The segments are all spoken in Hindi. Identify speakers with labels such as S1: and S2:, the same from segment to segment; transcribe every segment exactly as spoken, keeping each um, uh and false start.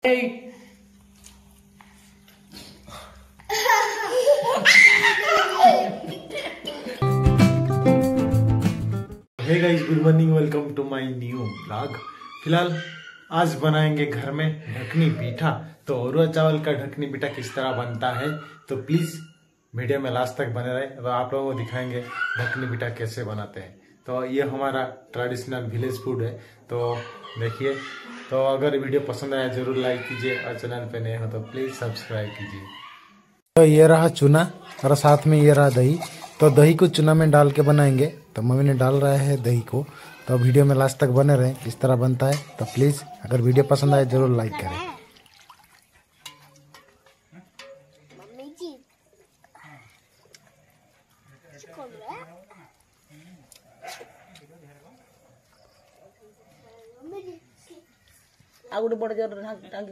S1: Hey guys, good morning, welcome to my new blog. फिलहाल आज बनाएंगे घर में ढकनी पीठा। तो औरवा चावल का ढकनी पीठा किस तरह बनता है तो प्लीज वीडियो में लास्ट तक बने रहे। तो आप लोगों को दिखाएंगे ढकनी पीठा कैसे बनाते हैं। तो ये हमारा ट्रेडिशनल विलेज फूड है, तो देखिए। तो अगर वीडियो पसंद आया जरूर लाइक कीजिए और चैनल पे नए हो तो प्लीज सब्सक्राइब कीजिए।
S2: तो ये रहा चूना और साथ में ये रहा दही। तो दही को चूना में डाल के बनाएंगे। तो मम्मी ने डाल रहा है दही को। तो वीडियो में लास्ट तक बने रहें किस तरह बनता है। तो प्लीज़ अगर वीडियो पसंद आए जरूर लाइक करें।
S3: ଆଉ ଗୋଟେ ବଡ ଜୋର ଟାଙ୍ଗି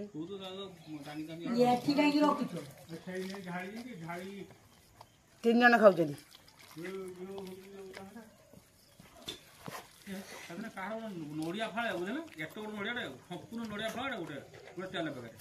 S3: ତିନି ଜଣ ଖାଉଛନ୍ତି।
S4: ନଡ଼ିଆ ଫାଳେ ବୁଝିଲେ ଏତେ ଗୋଟେ ନଡ଼ିଆଟା ସମ୍ପୂର୍ଣ୍ଣ ନଡ଼ିଆ ଫାଳେ ଗୋଟେ ଗୋଟେ ଚାଲେ ପାଖରେ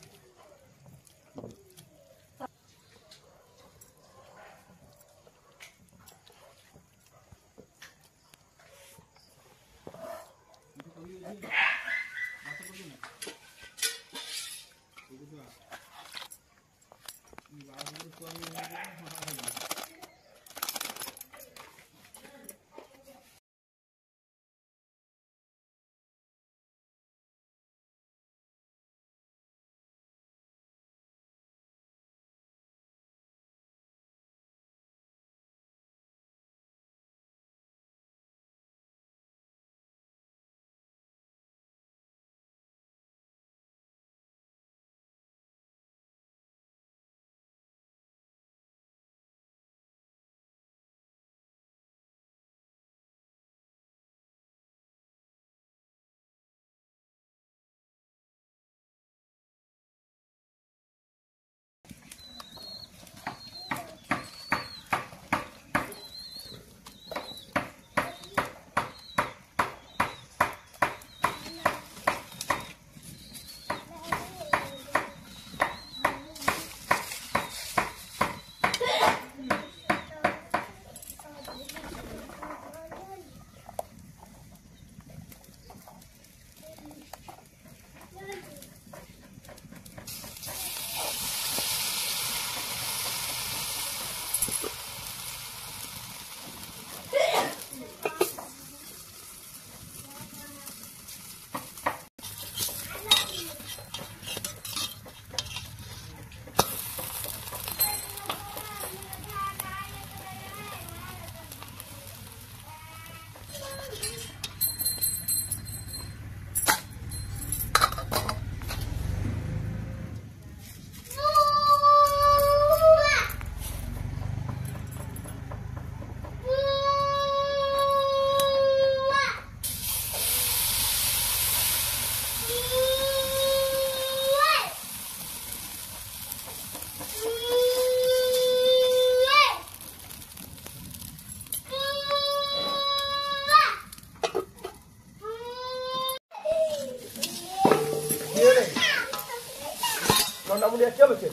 S5: मुझे क्या बचे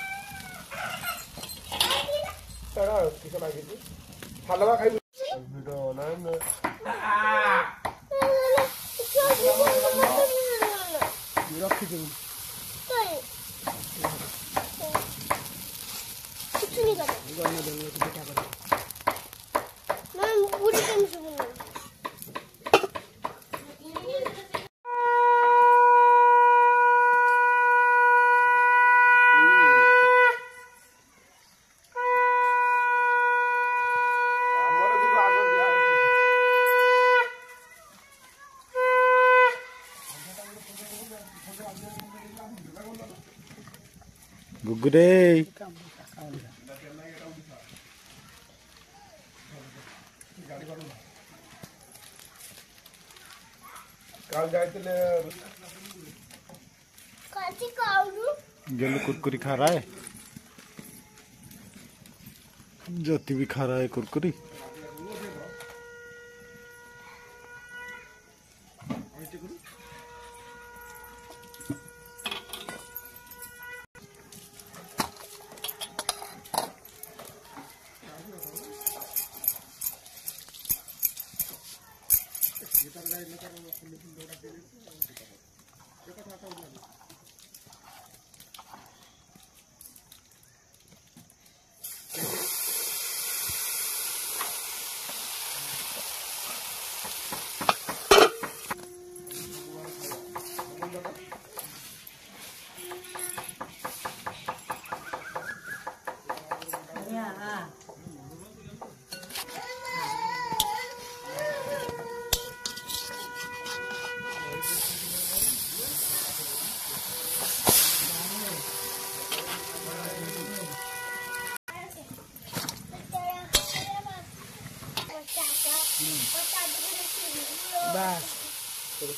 S5: तड़ा किसे मांगी थी हलवा खाई वीडियो ऑनलाइन में रखी थी कुछ नहीं कर गाना देंगे तो क्या करें मैं पूरी टाइम से बोल रहा हूं।
S2: गुगुरे
S5: काल जाते
S2: जल्लू कुरकुरी खा रहा है। ज्योति भी खा रहा है कुरकुरी।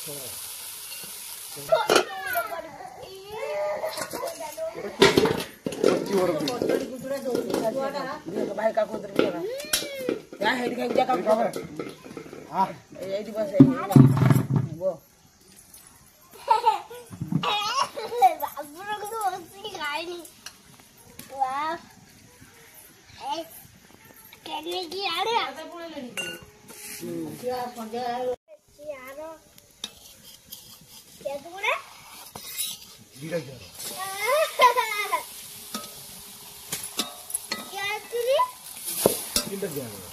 S3: भाई का कुछ क्या है दिखाई जा काम हां ये बस है वो बाबू को हंसी खाई नहीं वाह ए कहने की आ रहा है क्या पंजा यार क्या तू बोले
S2: धीरे धीरे
S5: क्या तुझे
S2: किधर जा रहे हो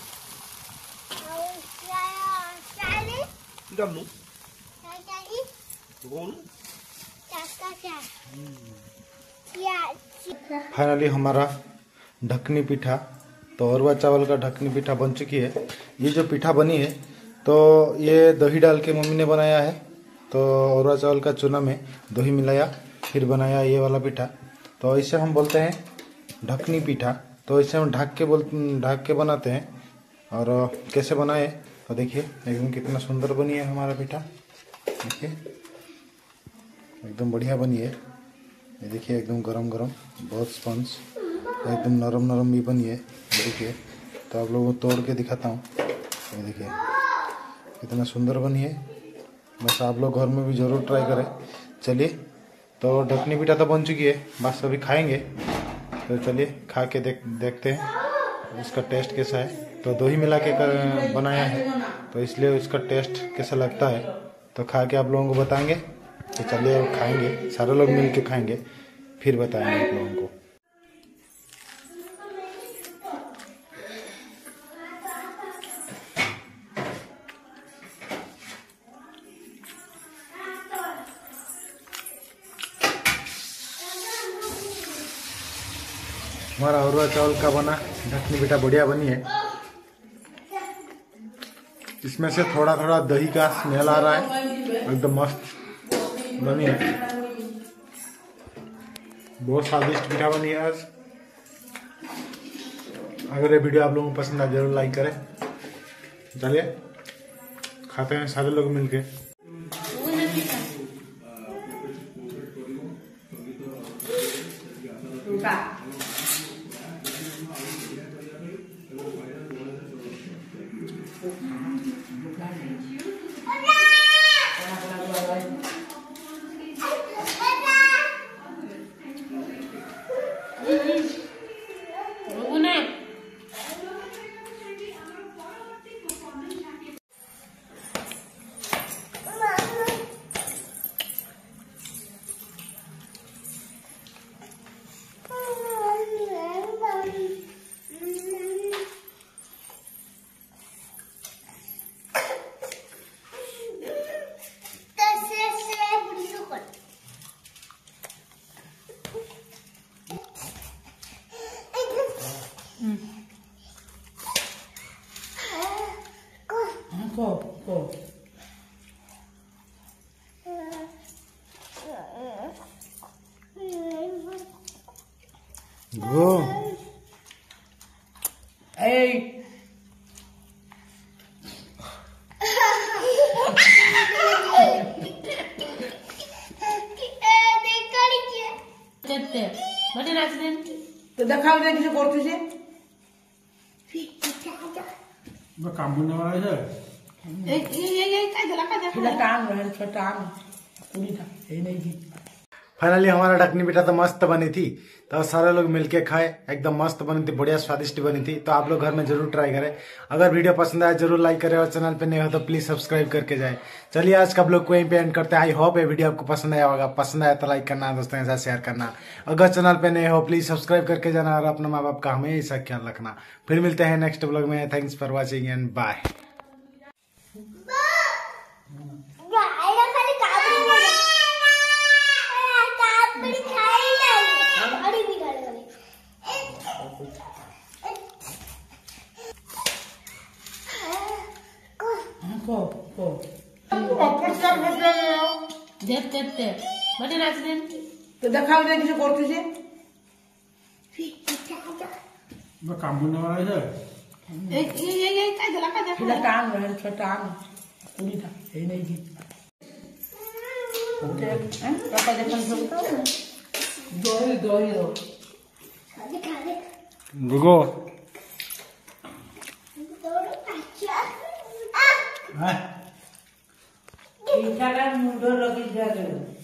S5: और क्या सारे
S2: गम्मू
S5: क्या चाहिए
S2: बोल
S5: क्या क्या क्या
S2: फाइनली हमारा ढकनी पीठा तो अरवा चावल का ढकनी पीठा बन चुकी है। ये जो पीठा बनी है तो ये दही डाल के मम्मी ने बनाया है। तो अरवा चावल का चूना में दही मिलाया फिर बनाया ये वाला पीठा। तो इसे हम बोलते हैं ढकनी पीठा। तो इसे हम ढक के बोल ढक के बनाते हैं। और कैसे बनाए तो देखिए एकदम कितना सुंदर बनी है हमारा पीठा। देखिए एकदम बढ़िया बनी है। ये देखिए एकदम गरम गरम बहुत स्पंज एकदम नरम नरम भी बनी है। देखिए तो आप लोगों को तोड़ के दिखाता हूँ। ये देखिए कितना सुंदर बनी है। बस आप लोग घर में भी ज़रूर ट्राई करें। चलिए तो ढकनी पीठा तो बन चुकी है बस अभी खाएंगे। तो चलिए खा के देख देखते हैं इसका टेस्ट कैसा है। तो दही मिला के कर बनाया है तो इसलिए इसका टेस्ट कैसा लगता है तो खा के आप लोगों को बताएंगे। तो चलिए अब खाएंगे सारे लोग मिल के खाएंगे फिर बताएंगे आप लोगों को। हमारा अरवा चावल का बना ढकनी पीठा बढ़िया बनी है। इसमें से थोड़ा थोड़ा दही का स्मेल आ रहा है एकदम मस्त बनी है। बहुत स्वादिष्ट पीठा बनी है आज। अगर ये वीडियो आप लोगों को पसंद आए जरूर लाइक करें। चलिए खाते हैं सारे लोग मिलके। Go.
S3: Hey. तो देखाओ दे किसी करते से
S4: मैं काम करने वाला है
S3: ए ये ये काय दिला का देखो टांग रहे छोटा आम पूरी था ये नहीं थी।
S2: फाइनली हमारा ढकनी पीठा तो मस्त बनी थी। तो सारे लोग मिलके खाए एकदम मस्त बनी थी बढ़िया स्वादिष्ट बनी थी। तो आप लोग घर में जरूर ट्राई करें। अगर वीडियो पसंद आए जरूर लाइक करें और चैनल पे नए हो तो प्लीज सब्सक्राइब करके जाए। चलिए आज का आप लोग को यहीं पे एंड करते हैं। आई होप ये वीडियो आपको पसंद आया होगा। पसंद आया तो लाइक करना दोस्तों के साथ शेयर करना। अगर चैनल पे नए हो प्लीज सब्सक्राइब करके जाना और अपने माँ बाप का हमेशा ख्याल रखना। फिर मिलते हैं नेक्स्ट ब्लॉग में। Thanks for watching and bye.
S3: को को देख देख बड़े नाच देन तो देखाओ दे किसी करते से
S4: मैं काम करने वाला है
S3: ए ये ये ये काय दिला का देखो टांग रहे छोटा आम पूरी था ये नहीं थी। ବାପା ଦେଖନ୍ତୁ ସବୁ ତ ଦହି ଦହି ଦବ
S1: गुगो
S3: ପିଠାଟା ମୁଣ୍ଡ ରଖି ଦିଆଯାଉ